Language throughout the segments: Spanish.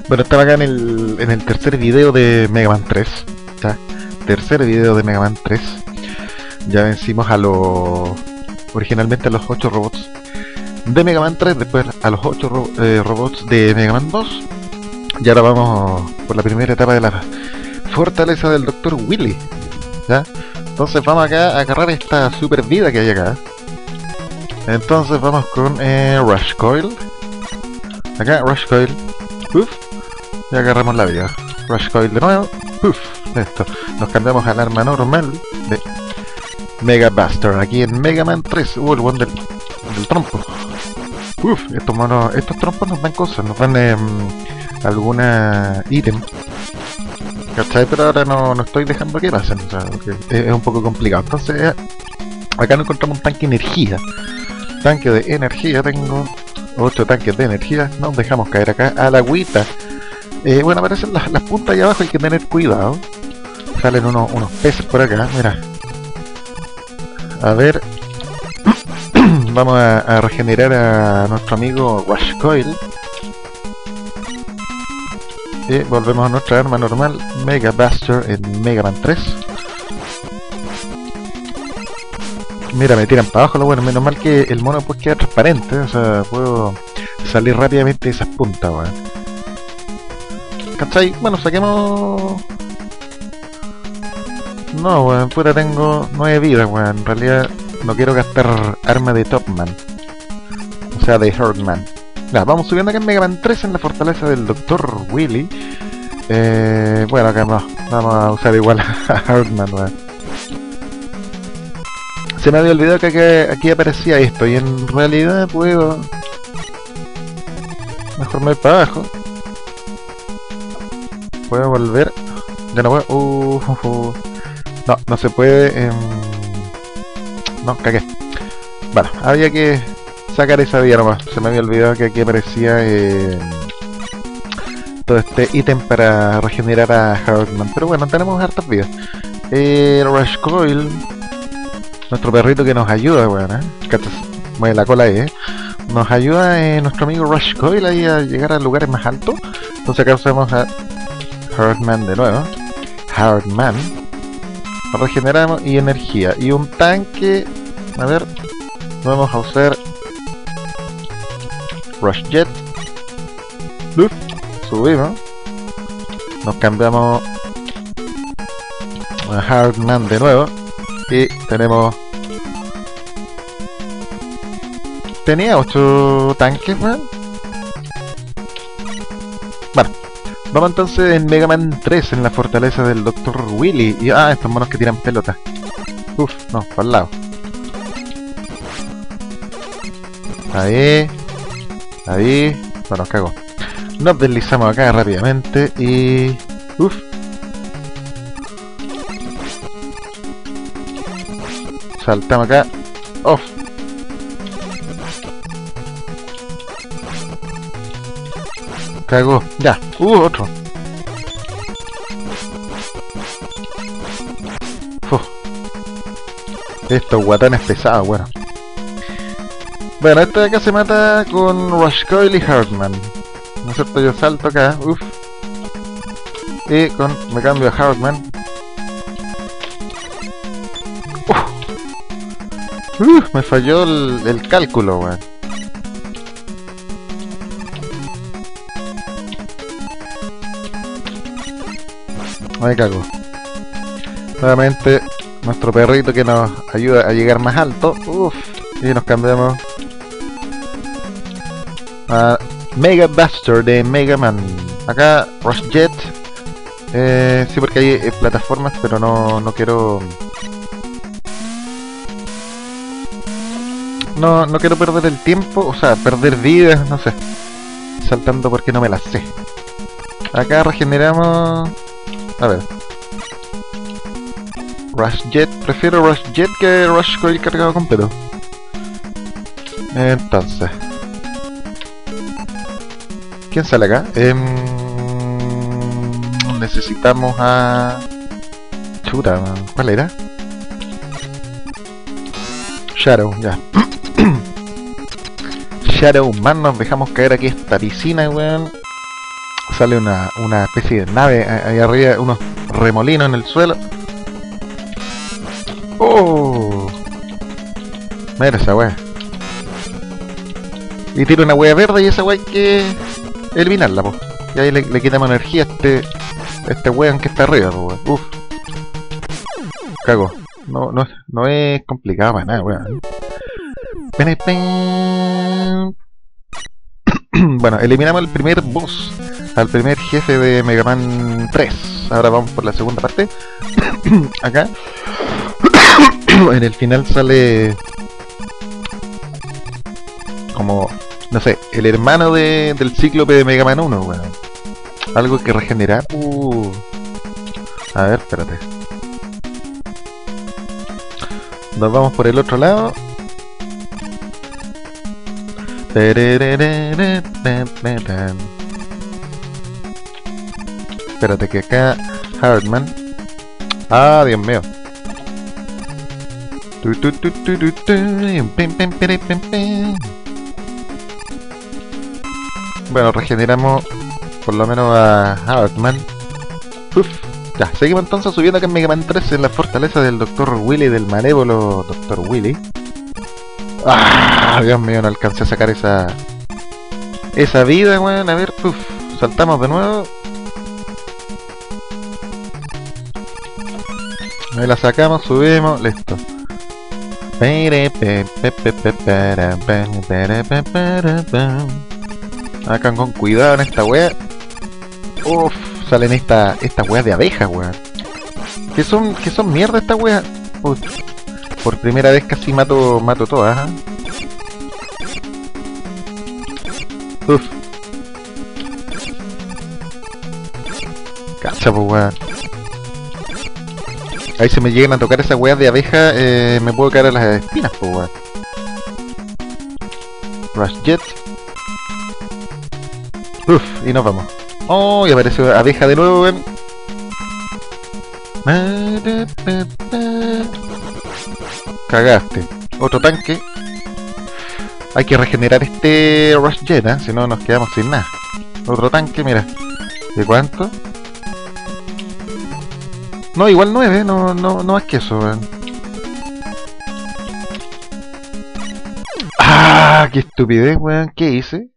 Bueno, estaba acá en el tercer video de Mega Man 3. ¿Ya? Tercer video de Mega Man 3. Ya vencimos a los... originalmente a los 8 robots de Mega Man 3, después a los 8 robots de Mega Man 2. Y ahora vamos por la primera etapa de la fortaleza del Dr. Wily. ¿Ya? Entonces vamos acá a agarrar esta super vida que hay acá. Entonces vamos con Rush Coil. Acá, Rush Coil. Uf. Y agarramos la vida. Rush Coil de nuevo. Uf. Listo. Nos cambiamos al arma normal de Mega Buster. Aquí en Mega Man 3. El one del trompo. Uf. Estos trompos nos dan cosas. Nos dan alguna ítem. ¿Cachai? Pero ahora no estoy dejando que pasen. O sea, es un poco complicado. Entonces, acá nos encontramos un tanque de energía. Tanque de energía. Tengo 8 tanques de energía. Nos dejamos caer acá a la agüita. Bueno, aparecen las puntas ahí abajo. Hay que tener cuidado. Salen unos peces por acá. Mira. A ver. Vamos a regenerar a nuestro amigo Rush Coil. Y volvemos a nuestra arma normal, Mega Buster en Mega Man 3. Mira, me tiran para abajo, lo bueno, menos mal que el mono pues queda transparente, o sea, puedo salir rápidamente de esas puntas, weón. ¿Cachai? Bueno, saquemos... No, weón, pura tengo 9 vidas, weón, en realidad no quiero gastar arma de Topman. O sea, de Herdman. Ya, vamos subiendo acá en Mega Man 3 en la fortaleza del Dr. Wily. Bueno, acá vamos a usar igual a Hardman, weón. Se me había olvidado que aquí aparecía esto y en realidad puedo... Mejor me voy para abajo. Puedo volver... Ya no puedo... No se puede... No, cagué. Bueno, había que... sacar esa vía nomás, se me había olvidado que aquí aparecía todo este ítem para regenerar a Hardman, pero bueno, tenemos hartas vidas. Rush Coil, nuestro perrito que nos ayuda, bueno, mueve la cola ahí, nos ayuda nuestro amigo Rush Coil ahí a llegar a lugares más altos. Entonces acá usamos a Hardman de nuevo, Hardman, regeneramos y energía, y un tanque, a ver, vamos a usar Rush Jet. Uf, subimos. Nos cambiamos a Hardman de nuevo. Y tenemos... Tenía 8 tanques, man. Bueno, vamos entonces en Mega Man 3, en la fortaleza del Dr. Wily. Y estos monos que tiran pelota. Uf, no, para el lado. Ahí, bueno, cago. Nos deslizamos acá rápidamente y... Uf. Saltamos acá. Off. Cago. Ya. Otro. Uf. Estos guatanes pesados, bueno. Bueno, este de acá se mata con Rush Coil y Hardman. ¿No es cierto? Yo salto acá, uff. Y me cambio a Hardman. Me falló el cálculo, weón. Me cago. Nuevamente, nuestro perrito que nos ayuda a llegar más alto. Uff. Y nos cambiamos a Mega Buster de Mega Man. Acá Rush Jet. Sí, porque hay plataformas, pero no quiero... No quiero perder el tiempo, o sea, perder vidas, no sé. Saltando porque no me las sé. Acá regeneramos... A ver. Rush Jet, prefiero Rush Jet que Rush Coil cargado completo. Entonces... ¿Quién sale acá? Necesitamos a... Chuta, ¿cuál era? Shadow, ya. Shadow Man, nos dejamos caer aquí esta piscina, weón. Sale una especie de nave ahí arriba, unos remolinos en el suelo. ¡Oh! Mira esa wea. Y tira una wea verde y esa wea hay que eliminarla, po. Y ahí le quitamos energía a este weón que está arriba, po, weón. Uf. Cago. No es complicado para nada, weón. Bueno, eliminamos el primer boss, al primer jefe de Mega Man 3. Ahora vamos por la segunda parte. Acá en el final sale como, no sé, el hermano del cíclope de Mega Man 1, weón. Algo que regenera. A ver, espérate. Nos vamos por el otro lado. Espérate que acá Hardman. Ah, Dios mío. Bueno, regeneramos por lo menos a Hardman. Ya, seguimos entonces subiendo acá en Mega Man 3 en la fortaleza del Dr. Willy, del malévolo Dr. Willy. Ah, Dios mío, no alcancé a sacar esa vida, weón. A ver, saltamos de nuevo. Ahí la sacamos, subimos, listo. Acá con cuidado en esta wea. Uff, salen estas weas de abejas, weón. ¿Qué son mierda estas weas? Por primera vez casi mato todas, ¿eh? Uf. Cacha, pues, weón. Ahí se me llegan a tocar esas weas de abeja, me puedo caer a las espinas, pues, weón. Rush Jet. Uf, y nos vamos. Oh, y apareció abeja de nuevo, weón. Cagaste. Otro tanque. Hay que regenerar este Rush Jet, ¿eh? Si no nos quedamos sin nada. Otro tanque, mira. ¿De cuánto? No, igual 9, no más que eso, weón. ¡Ah! ¡Qué estupidez, weón! ¿Qué hice?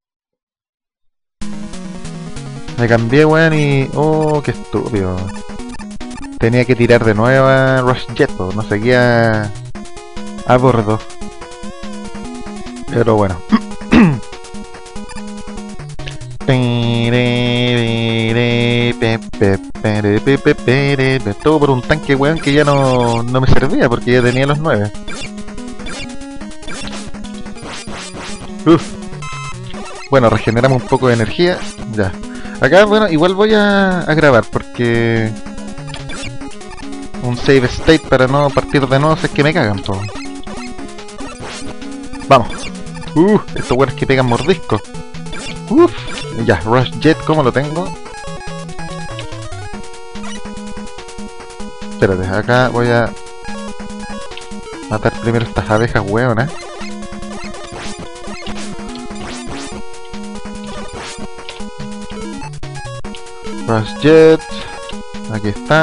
Me cambié, weón, y... ¡Oh, qué estúpido! Tenía que tirar de nuevo a Rush Jet, no seguía a bordo. Pero bueno. Todo por un tanque, weón, que ya no me servía porque ya tenía los 9. Bueno, regeneramos un poco de energía. Ya. Acá, bueno, igual voy a grabar porque... un save state para no partir de nuevo si es que me cagan, po. Vamos. Estos weones que pegan mordiscos. Ya, Rush Jet, ¿cómo lo tengo? Espérate, acá voy a matar primero estas abejas weonas. Rush Jet. Aquí está.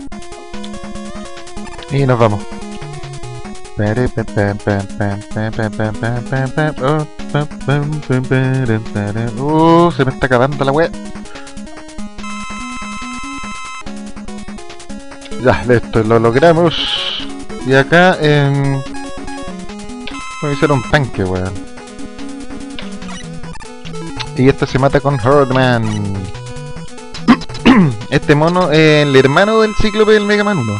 Y nos vamos. Se me está acabando la wea. Ya, listo, lo logramos. Y acá voy a hacer un tanque, weón. Y este se mata con Herdman. Este mono es el hermano del cíclope del Mega Man 1.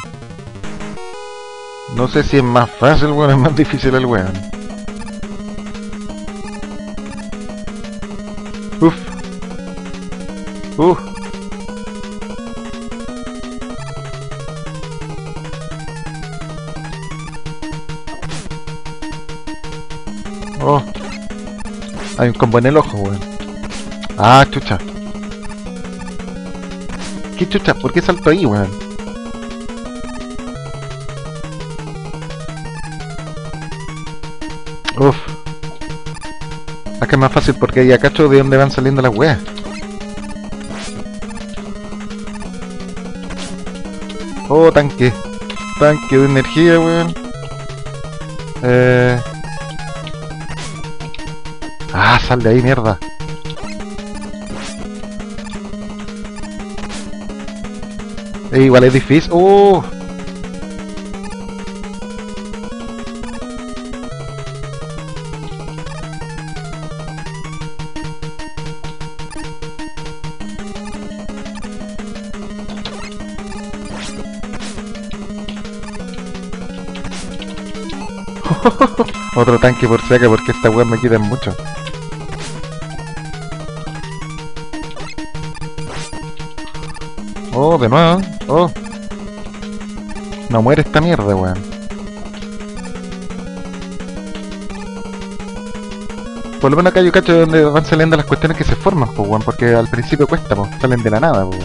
No sé si es más fácil, weón, es más difícil el weón. Oh, hay un combo en el ojo, weón. Ah, chucha. ¿Qué chucha? ¿Por qué salto ahí, weón? Uf. Acá es más fácil porque ya cacho de dónde van saliendo las weas. Oh, tanque. Tanque de energía, weón. Ah, sal de ahí, mierda. Igual es difícil. Otro tanque por si acaso, porque esta weá me quitan mucho. Oh, de nuevo. Oh. No muere esta mierda, weón. Por lo menos acá yo cacho donde van saliendo las cuestiones que se forman, pues, weón. Porque al principio cuesta, pues. Salen de la nada, pues, weón.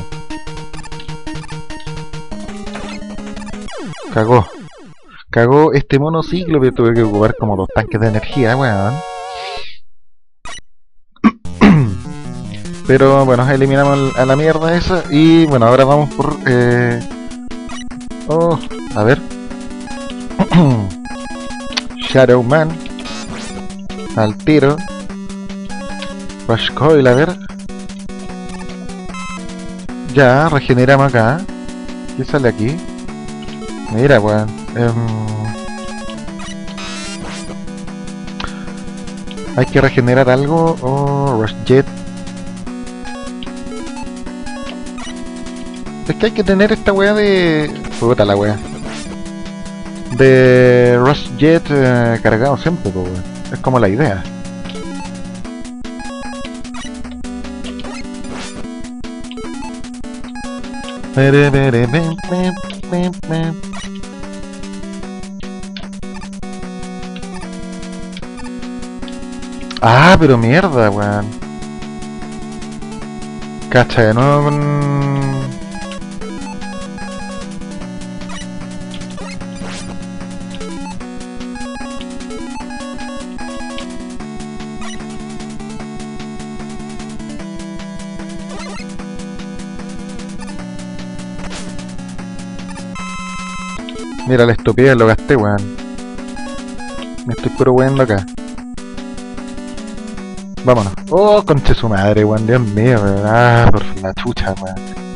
Cagó. Cagó este monociclo, que tuve que ocupar como 2 tanques de energía, weón. Pero bueno, eliminamos a la mierda esa. Y bueno, ahora vamos por... Oh, a ver. Shadow Man. Al tiro. Rush Coil, a ver. Ya, regeneramos acá. ¿Qué sale aquí? Mira, weón. Hay que regenerar algo. Oh, Rush Jet. Es que hay que tener esta weá de... Puta la weá. De Rush Jet cargado siempre, pues, weón. Es como la idea. Ah, pero mierda, weón. Cacha de nuevo con... Mira la estupidez, lo gasté, weón. Me estoy puro weando acá. Vámonos. Oh, conche su madre, weón. Dios mío, weón. Ah, por la chucha, weón.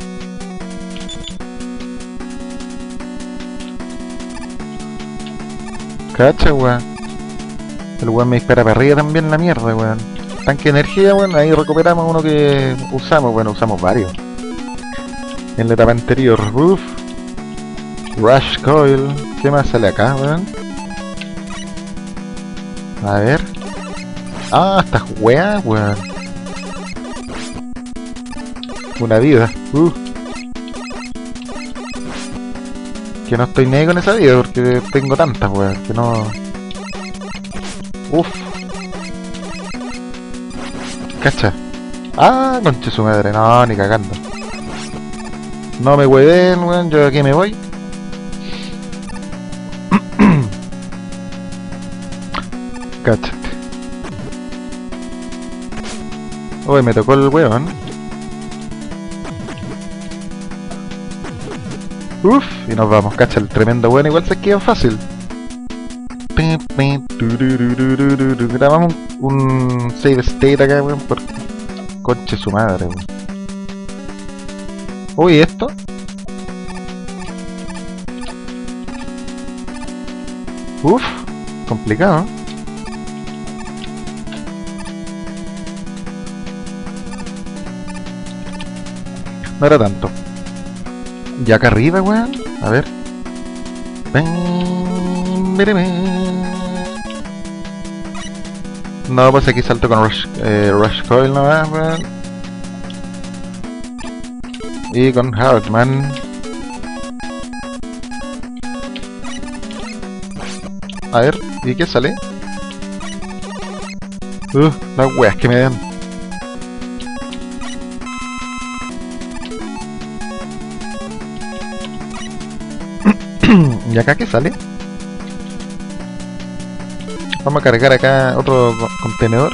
Cacha, weón. El weón me dispara para arriba también, la mierda, weón. Tanque de energía, weón. Ahí recuperamos uno que usamos. Bueno, usamos varios. En la etapa anterior. Uff. Rush Coil. ¿Qué más sale acá, weón? A ver. Ah, estas weas, weón. Una vida. Que no estoy ni con esa vida porque tengo tantas, weón. Que no... Uff. Cacha. Ah, conche su madre. No, ni cagando. No me hueven, weón. Yo aquí me voy. Cáchate. Uy, me tocó el weón. Uff, y nos vamos, cacha, el tremendo weón. Igual se queda fácil. Grabamos un save state acá, weón, por conche su madre, weón. Uy, ¿esto? Uff, complicado. No era tanto. Y acá arriba, weón. A ver. No, pues aquí salto con Rush Coil nomás, weón. Y con Hardman. A ver, ¿y qué sale? Las weas que me dan. ¿Y acá qué sale? Vamos a cargar acá otro contenedor.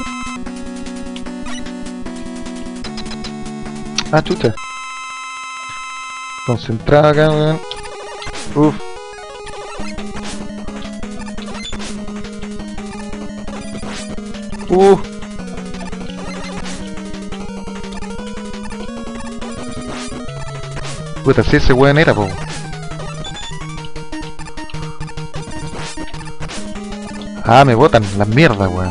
Ah, chucha. Concentrado acá, weón. Uf. Puta, si ese weón era, po. Ah, me botan las mierdas, weón.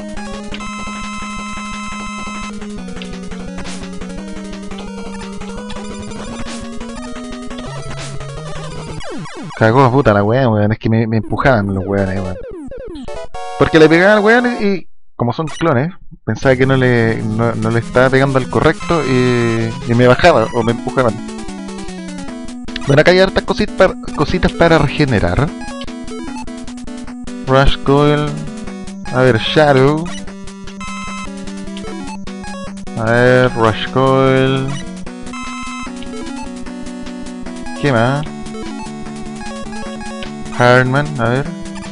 Cagó, puta la weón, es que me empujaban los weones, weón. Porque le pegaban al weón y como son clones, pensaba que no le estaba pegando al correcto y me bajaba o me empujaban. Bueno, acá hay hartas cositas para regenerar. Rush Coil. A ver, Shadow. A ver, Rush Coil. ¿Qué más? Hardman, a ver.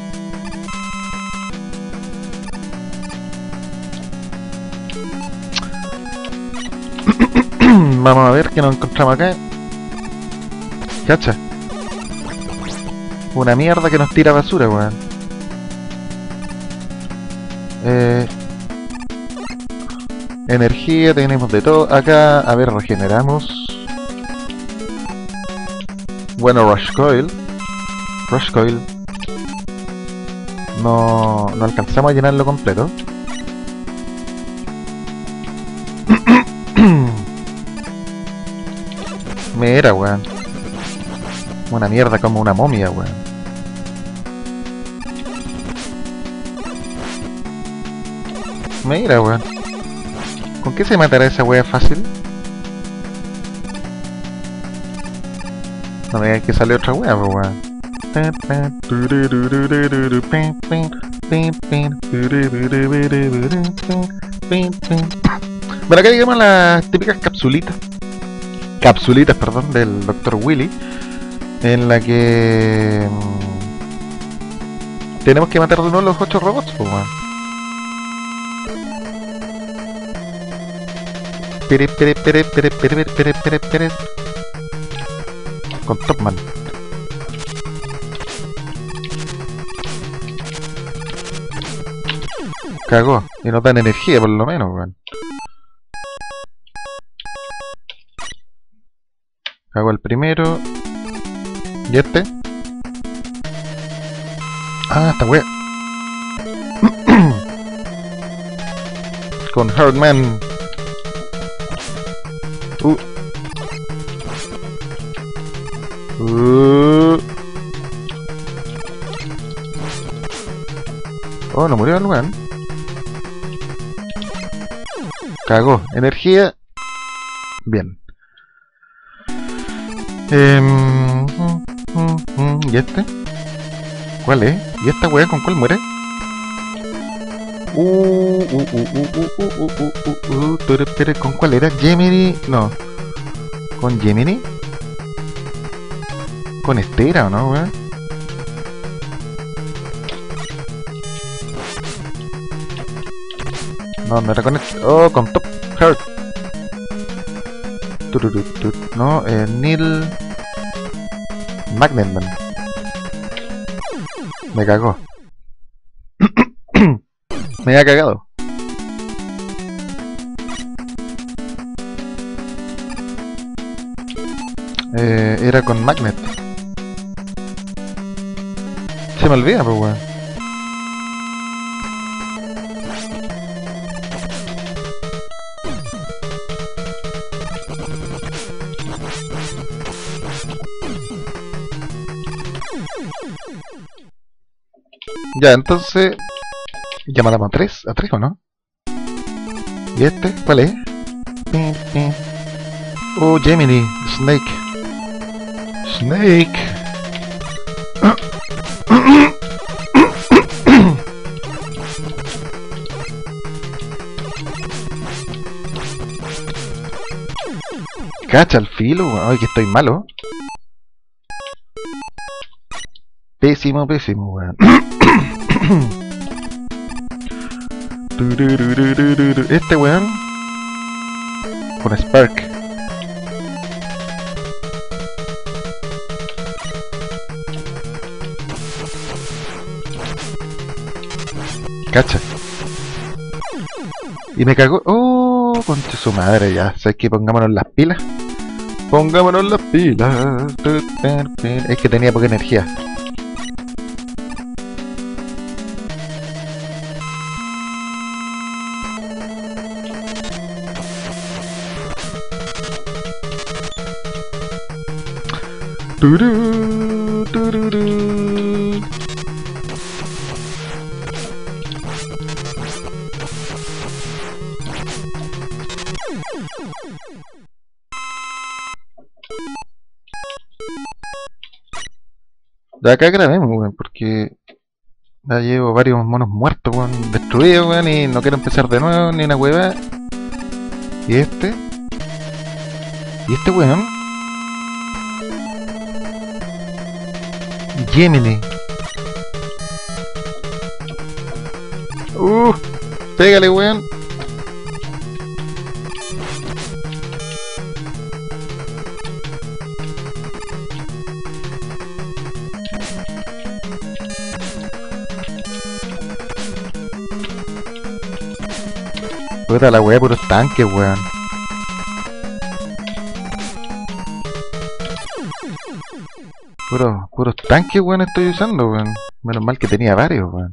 Vamos a ver qué nos encontramos acá. Cacha. Una mierda que nos tira basura, weón. Energía, tenemos de todo. Acá, a ver, regeneramos. Bueno, Rush Coil. Rush Coil. No alcanzamos a llenarlo completo. Mira, weón. Una mierda como una momia, weón. Mira, weón. ¿Con qué se matará esa wea fácil? No me digas que sale otra wea, pues, weón. Bueno, acá llegamos a las típicas capsulitas, perdón, del Dr. Willy, en la que tenemos que matar de nuevo los 8 robots, pues, weón. Pere. Con Topman. Cagó. Y nos dan energía por lo menos, weón. Cagó el primero. ¿Y este? Ah, esta wea. Con Hardman. Oh, no murió el weón. Cagó. Energía. Bien. ¿Y este? ¿Cuál es? ¿Y esta weá con cuál muere? ¿Con cuál era? ¿Gemini? No. ¿Con Gemini? ¿Con Estera o no, weá? No era con este. Oh, con Top Heart. No, Neil Magnetman. Me cagó. Me ha cagado. Era con Magnet. Se me olvida, pues, weón. Ya, entonces... Ya matamos a 3 o no. ¿Y este? ¿Cuál es? Oh, Gemini, Snake. Cacha el filo, ay, que estoy malo. Pésimo, weón. Este weón con Spark. Cacha. Y me cagó. Oh, concha su madre, ya. ¿Sabes qué? Pongámonos las pilas. Pongámonos las pilas. Es que tenía poca energía. Turú, tururú. De acá grabemos, weón, porque ya llevo varios monos muertos, weón, destruidos, weón, y no quiero empezar de nuevo ni una hueva. Y este. Y este weón. Gemini. Pégale, weón. Puta la weá, puros tanques, weón. Puros tanques, weón, estoy usando, weón. Menos mal que tenía varios, weón.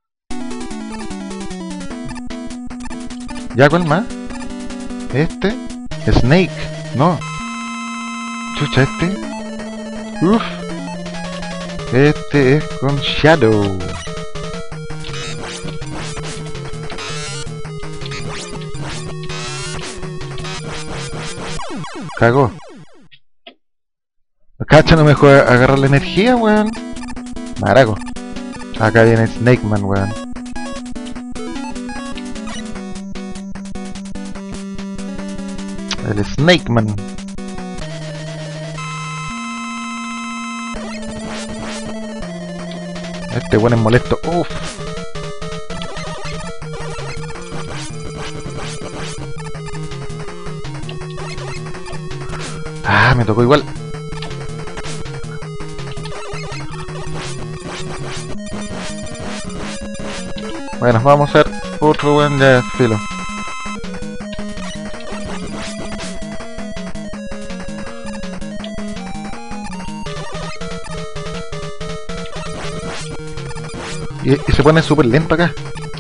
¿Ya cuál más? Este. Snake. No. Chucha, este. Uff. Este es con Shadow. Cagó. Cacha, no me juega a agarrar la energía, weón. Maraco. Acá viene Snake Man, weón. El Snake Man. Este weón es molesto. Uff. Ah, me tocó igual. Bueno, vamos a hacer otro buen de filo. Y se pone súper lento acá.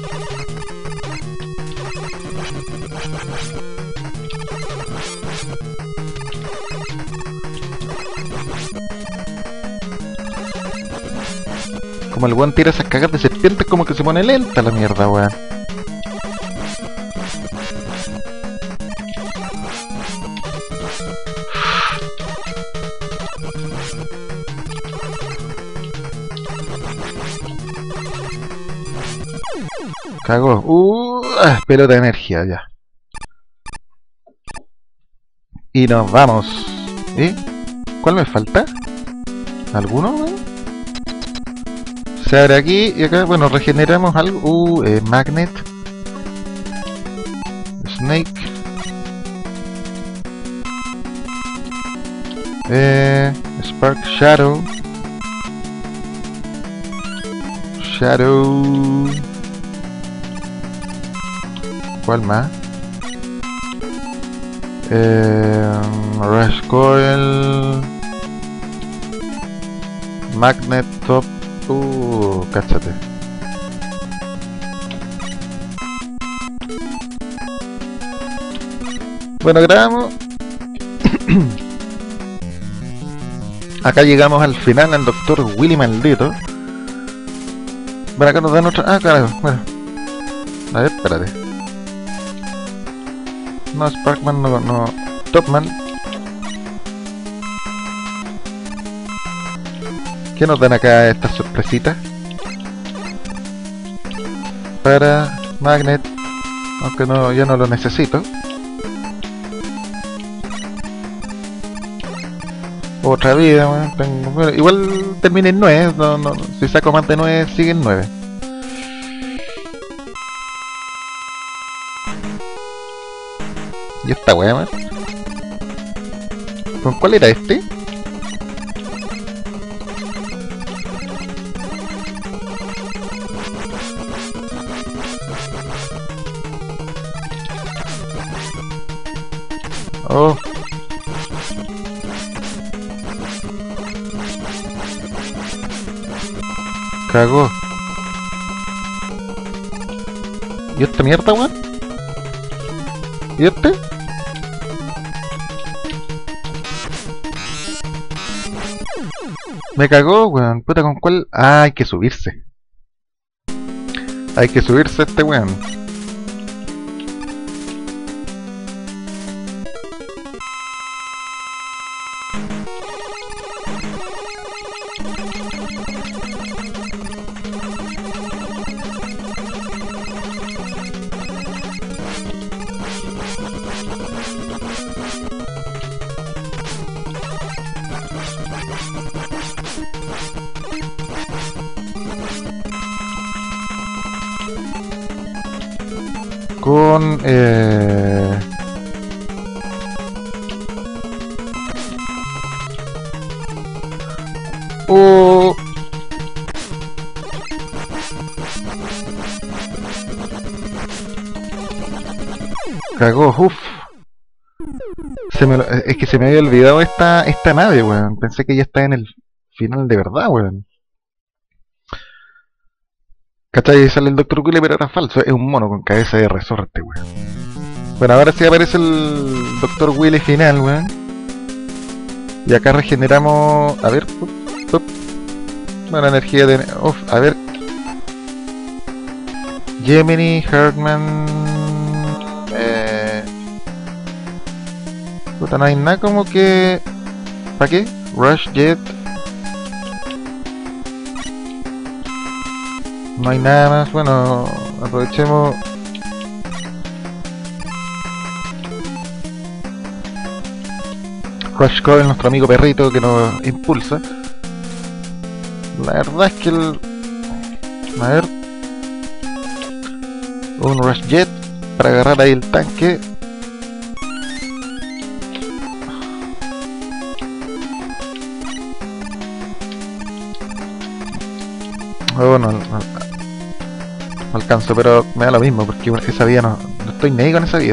Como el weón tira esas cagas de serpientes, como que se pone lenta la mierda, weón. Cagó. Pelota de energía, ya. Y nos vamos. ¿Cuál me falta? ¿Alguno, weón? Se abre aquí y acá, bueno, regeneramos algo. Magnet. Snake. Spark Shadow. Shadow. ¿Cuál más? Rush Coil. Magnet Top. Cáchate. Bueno, grabamos. Acá llegamos al final, al Dr. Willy Maldito. Bueno, acá nos dan otra. Carajo, bueno. A ver, espérate. No, Sparkman, no. Topman. ¿Qué nos dan acá estas sorpresitas? Para Magnet, aunque no, ya no lo necesito. Otra vida, bueno, igual termina en 9, no, si saco más de 9 sigue en 9. Y esta wea, man. ¿Con cuál era este? Oh. Cagó. ¿Y esta mierda, weón? ¿Y este? Me cagó, weón. Puta, ¿con cuál? Ah, hay que subirse. Hay que subirse a este weón. Con oh, cagó, uff. Es que se me había olvidado esta nave, weón. Pensé que ya está en el final de verdad, weón. ¿Cachai? Ahí sale el Dr. Willy, pero era falso. Es un mono con cabeza de resorte, weón. Bueno, ahora sí aparece el Dr. Willy final, weón. Y acá regeneramos... A ver... Bueno, energía de... Uf, a ver... Gemini, Hartman... Puta, no hay nada como que... ¿Para qué? Rush Jet... No hay nada más, bueno, aprovechemos. Rush Coil, nuestro amigo perrito que nos impulsa. La verdad es que el... A ver. Un Rush Jet para agarrar ahí el tanque. Oh, no alcanzo, pero me da lo mismo porque esa vía no estoy ni ahí con esa vía.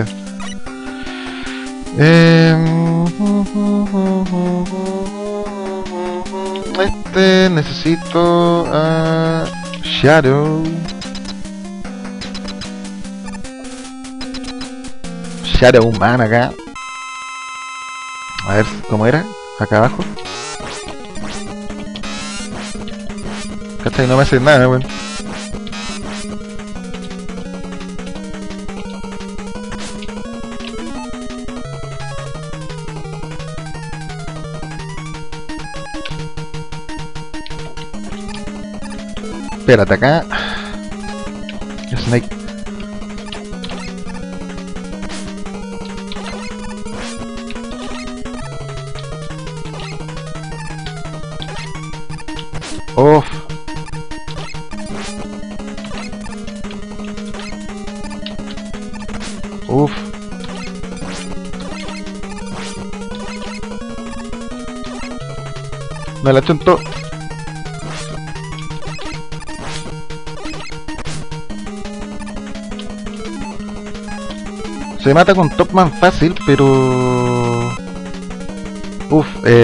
Necesito Shadow Man acá. A ver cómo era, acá abajo. ¿Cachai? No me hace nada, weón. Espérate acá. Snake. Off. Uf. Me la chuntó. Se mata con Topman fácil, pero... Uf,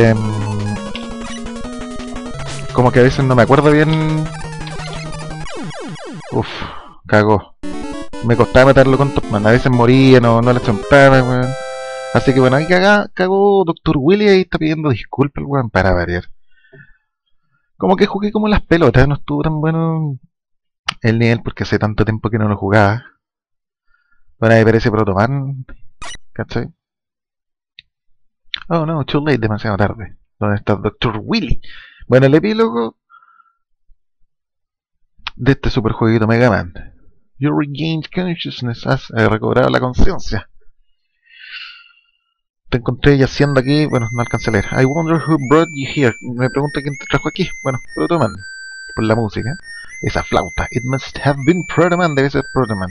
como que a veces no me acuerdo bien... Uf, cagó. Me costaba matarlo con Topman, a veces moría, no la chompaba, weón. Así que bueno, ahí cagó Dr. Willy y está pidiendo disculpas, weón, para variar. Como que jugué como las pelotas, no estuvo tan bueno el nivel porque hace tanto tiempo que no lo jugaba. Bueno, ahí parece Protoman, ¿cachai? Oh no, too late, demasiado tarde. ¿Dónde está Dr. Willy? Bueno, el epílogo de este superjueguito Mega Man. You regained consciousness, has recobrado la conciencia. Te encontré yaciendo aquí, bueno, no alcancé a leer. I wonder who brought you here. Me pregunta quién te trajo aquí. Bueno, Protoman, por la música. Esa flauta. It must have been Protoman, debe ser Protoman.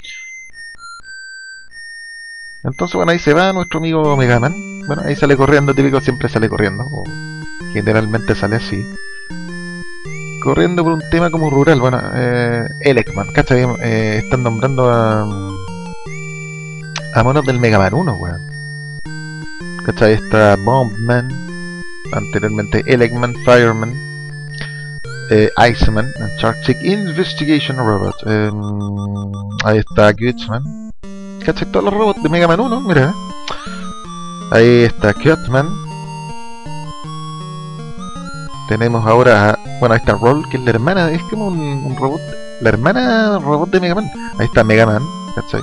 Entonces, bueno, ahí se va nuestro amigo Mega Man. Bueno, ahí sale corriendo, típico, siempre sale corriendo. O generalmente sale así. Corriendo por un tema como rural. Bueno, Elecman, ¿cachai? Están nombrando a monos del Mega Man 1, weón. ¿Cachai? Está Bombman, anteriormente Elecman, Fireman, Iceman, Antarctic Investigation Robot. Ahí está Gutsman. ¿Cachai? Todos los robots de Mega Man 1, mira. Ahí está Cutman. Tenemos ahora, bueno, ahí está Roll, que es la hermana, es como un robot, la hermana robot de Mega Man. Ahí está Mega Man, ¿cachai?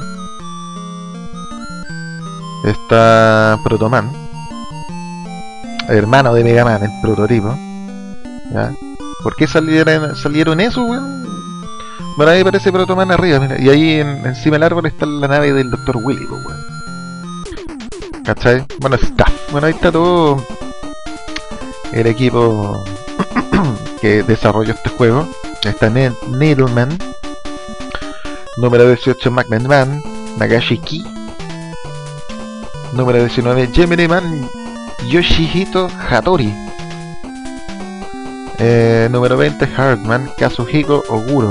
Está Protoman, hermano de Mega Man, el prototipo. ¿Ya? ¿Por qué salieron eso, weón? Bueno, ahí aparece Protoman arriba, mira, y ahí encima del árbol está la nave del Dr. Willy, weón. ¿Cachai? Bueno, está. Bueno, ahí está todo el equipo que desarrolló este juego. Está Needleman, número 18 Magnet Man, Nagashi Ki, número 19 Gemini Man, Yoshihito Hattori, número 20 Hardman, Kazuhiko Oguro,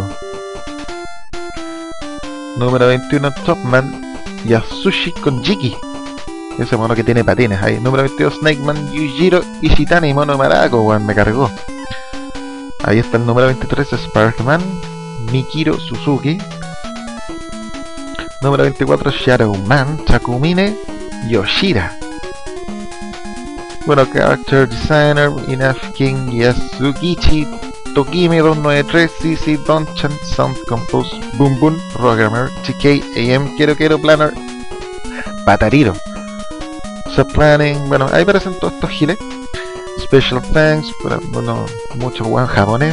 número 21 Topman, Yasushi Konjiki, ese mono que tiene patines ahí. Número 22 Snakeman, Yujiro Ishitani, mono maraco, weón, me cargó. Ahí está el número 23 Sparkman, Mikiro Suzuki. Número 24 Shadowman, Takumine Yoshida. Bueno, Character Designer, Inaf King, Yasukichi Tokime 293, CC Donchan, Sound Compose, Boom Boom, Programmer, TK, AM, Quiero Planner, Patariro, Subplanning. Bueno, ahí aparecen todos estos giles. Special Thanks, pero bueno, mucho buen japonés.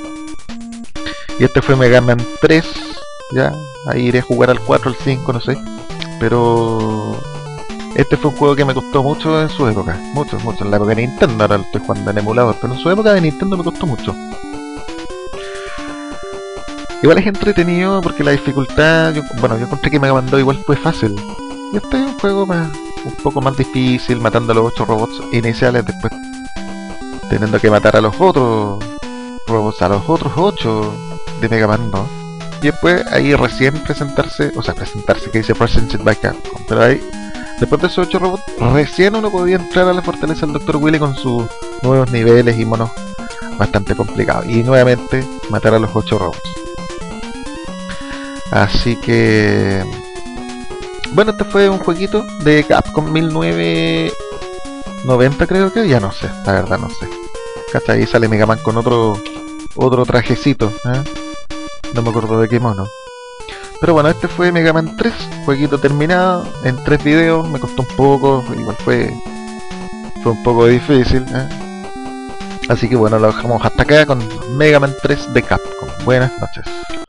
Y este fue Mega Man 3, ya, ahí iré a jugar al 4, al 5, no sé. Pero este fue un juego que me costó mucho en su época, mucho, en la época de Nintendo. Ahora lo estoy jugando en emulador, pero en su época de Nintendo me costó mucho. Igual es entretenido porque la dificultad, yo encontré que Mega Man 2 igual fue fácil. Y este es un juego un poco más difícil, matando a los 8 robots iniciales, después teniendo que matar a los otros robots, a los otros 8 de Mega Man 2. Y después ahí recién presentarse que dice Presented by Capcom. Pero ahí, después de esos 8 robots, recién uno podía entrar a la fortaleza del Dr. Willy con sus nuevos niveles y monos bastante complicados. Y nuevamente matar a los 8 robots. Así que bueno, este fue un jueguito de Capcom 1990, creo que, ya no sé, la verdad no sé. ¿Cachai? Ahí sale Mega Man con otro trajecito, ¿eh? No me acuerdo de qué mono. Pero bueno, este fue Mega Man 3, jueguito terminado en 3 videos, me costó un poco, igual fue un poco difícil, ¿eh? Así que bueno, lo dejamos hasta acá con Mega Man 3 de Capcom. Buenas noches.